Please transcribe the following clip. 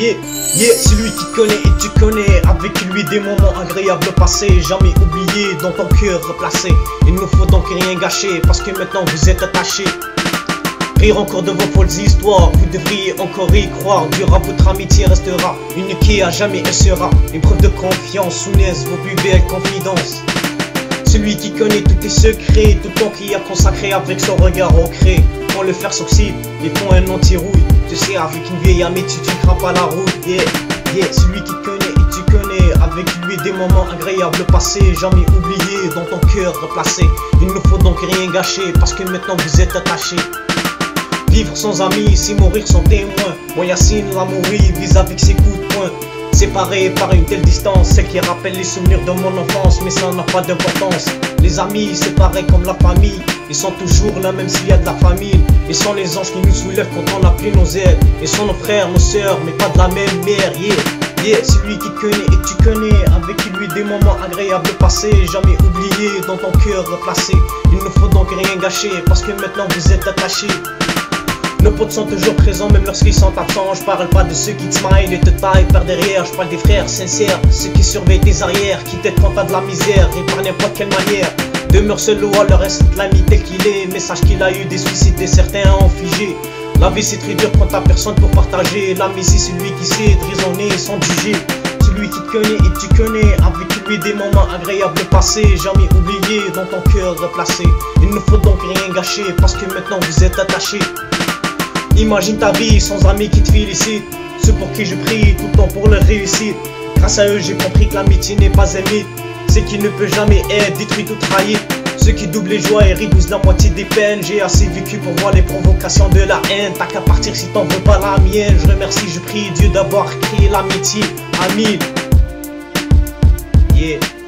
Yeah, yeah, c'est lui qui te connaît et tu connais. Avec lui des moments agréables passés, jamais oubliés, dans ton cœur replacé. Il ne faut donc rien gâcher, parce que maintenant vous êtes attachés. Rire encore de vos folles histoires, vous devriez encore y croire. Durera votre amitié restera, unique à jamais elle sera. Une preuve de confiance, où naissent vos plus belles confidences. Celui qui connaît tous tes secrets, tout le temps qui a consacré avec son regard ancré. Quand le fer s'oxyde, les fonds un anti-rouille. Tu sais, avec une vieille amitié, tu ne crains pas la route. Yeah, yeah, celui qui te connaît et tu connais. Avec lui des moments agréables passés, jamais oubliés, dans ton cœur replacé. Il ne faut donc rien gâcher, parce que maintenant vous êtes attachés. Vivre sans amis, c'est mourir sans témoin. Moi Yacine Lamouri vise avec ses coups de poing. Séparés par une telle distance, c'est qui rappelle les souvenirs de mon enfance, mais ça n'a pas d'importance. Les amis, c'est pareil comme la famille, ils sont toujours là même s'il y a de la famille. Ils sont les anges qui nous soulèvent quand on n'a plus nos ailes. Ils sont nos frères, nos sœurs, mais pas de la même mère. Yeah, yeah, c'est lui qui te connaît et tu connais. Avec lui des moments agréables passés, jamais oubliés, dans ton cœur replacé. Il ne faut donc rien gâcher, parce que maintenant vous êtes attachés. Nos potes sont toujours présents même lorsqu'ils sont absents. Je parle pas de ceux qui te smile et te taillent par derrière. Je parle des frères sincères, ceux qui surveillent tes arrières, qui t'aident quand t'as de la misère et par n'importe quelle manière. Demeure seul ou alors reste l'ami tel qu'il est. Message qu'il a eu des suicides et certains ont figé. La vie c'est très dur quand t'as personne pour partager. L'ami c'est celui qui sait te raisonner sans juger. Celui qui te connaît et tu connais. Avec lui des moments agréables passés, jamais oubliés, dans ton cœur replacé. Il ne faut donc rien gâcher, parce que maintenant vous êtes attachés. Imagine ta vie sans amis qui te félicitent, ceux pour qui je prie tout le temps pour leur réussite. Grâce à eux j'ai compris que l'amitié n'est pas un mythe, c'est qui ne peut jamais être détruit ou trahi. Ceux qui doublent les joies et réduisent la moitié des peines. J'ai assez vécu pour voir les provocations de la haine. T'as qu'à partir si t'en veux pas la mienne. Je remercie, je prie Dieu d'avoir créé l'amitié à 1000. Yeah.